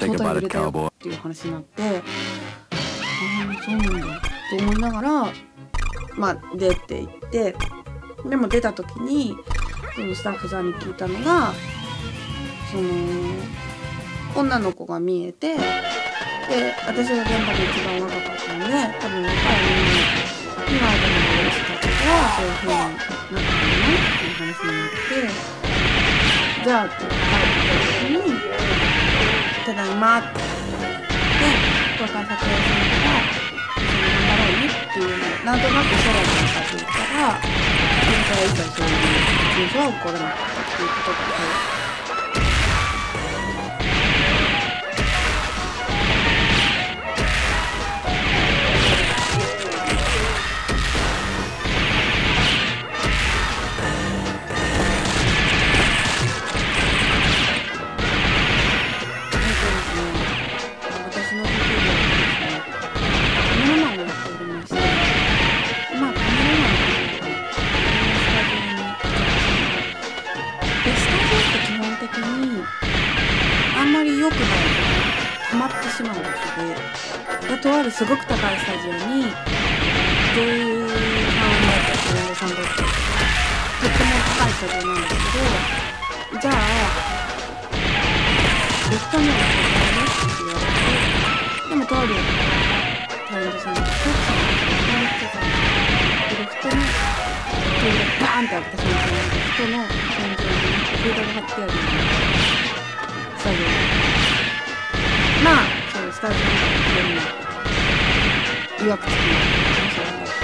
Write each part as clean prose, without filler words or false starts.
答えが出たよっていう話になって、ああそうなんだと思いながらまあ出て行って、でも出た時にそのスタッフさんに聞いたのが、その女の子が見えて、で私が現場で一番若かったので、多分若い女の子今でもいらっしゃったからそういう風になったんだなっていう話になって、じゃあって帰ってきた時に「ただいま」って言って公開撮影するから一緒に頑張ろうねっていうのをなんとなくソロだったって言ったら、それから一切そういう現象は起こらなかったっていうことで。ハマってしまう場所で、とあるすごく高いスタジオに女優さんだったり女優さんだったりとっても高いスタジオなんですけど、じゃあレフトにはここだねって言われて、でもとあるタレントさんがレフトにトイレバーンって開けた瞬間に人の天井にフードが貼ってあるスタジオまあそういうスタジオのいろんな予約付きの話があったり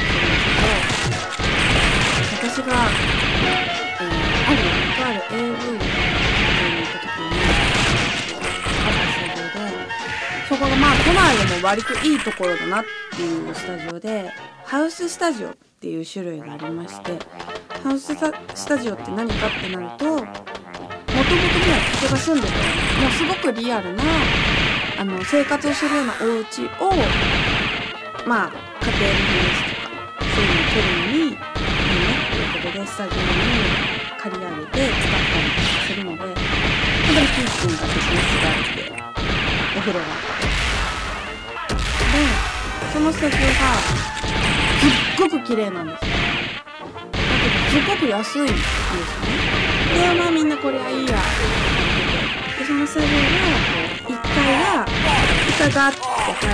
するんですけど、私が、ある AV に行った時にあったスタジオで、そこがまあ都内でも割といいところだなっていうスタジオで、ハウススタジオっていう種類がありまして、ハウススタジオって何かってなると、もともともう人が住んでて、もうすごくリアルな生活をするようなお家をまあ家庭の話とかそういうのを撮るのにいいねっていうことでスタジオに借り上げて使ったりするので、本当にキッチンが別に座ってお風呂があって、でそのスタジオがすっごく綺麗なんですよ。だけどすっごく安いんですよね。でまあみんなこれはいいやって言ってて、でそのスタジオが1階ガーって入ると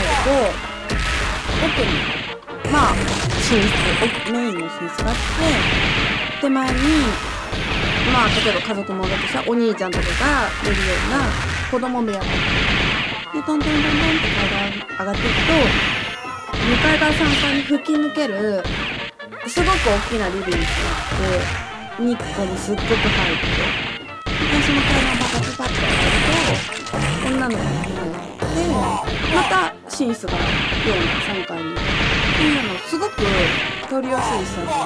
奥にまあ寝室、メインの寝室があって、手前にまあ例えば家族もだとしたらお兄ちゃんとかが寝るような子供部屋があって、でトントントントンって階段上がっていくと2階から3階に吹き抜けるすごく大きなリビングがあって、日光もすっごく入って、でその階段をパタパタって上がると女の子の部屋があって、また寝室が4、3階にっていうのすごく取りやすいスタジオ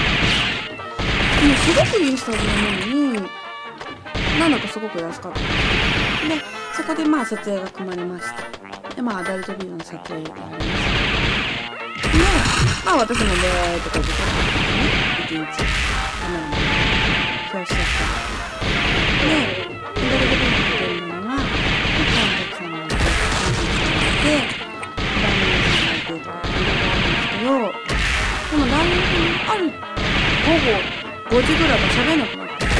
ですごくいいスタジオなのになんだかすごく安かったで、そこでまあ撮影が組まれました。でまあアダルトビデオの撮影がありました。でまあ私もベーとかで撮ったんですね、1日カメラに表しちゃったで、アダルトビデオの撮ってるのはで、ラーメン屋さんがいてとかいろいろあるんですけど、でもラーメン屋さんある午後5時ぐらいから喋んなくなってたん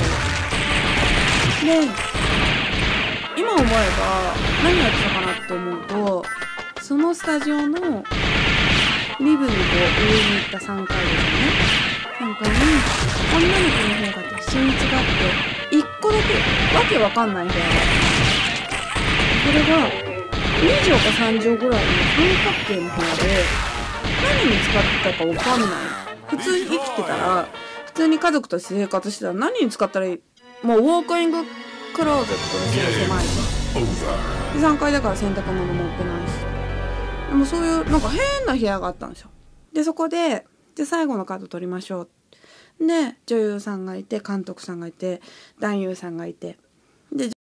ですよね。で、今思えば何やってたかなって思うと、そのスタジオのリビングを上に行った3階ですよね。3階に女の子の部屋があって、寝室があって、1個だけわけわかんない部屋があって、それが2畳か3畳ぐらいの三角形の部屋で、何に使ってたかわかんない。普通に生きてたら、普通に家族として生活してたら何に使ったらいい、もうウォークイングクローゼットですごい狭いし、で3階だから洗濯物も置けないし、でもそういうなんか変な部屋があったんですよ。でそこで最後のカード取りましょう。で女優さんがいて、監督さんがいて、男優さんがいて、で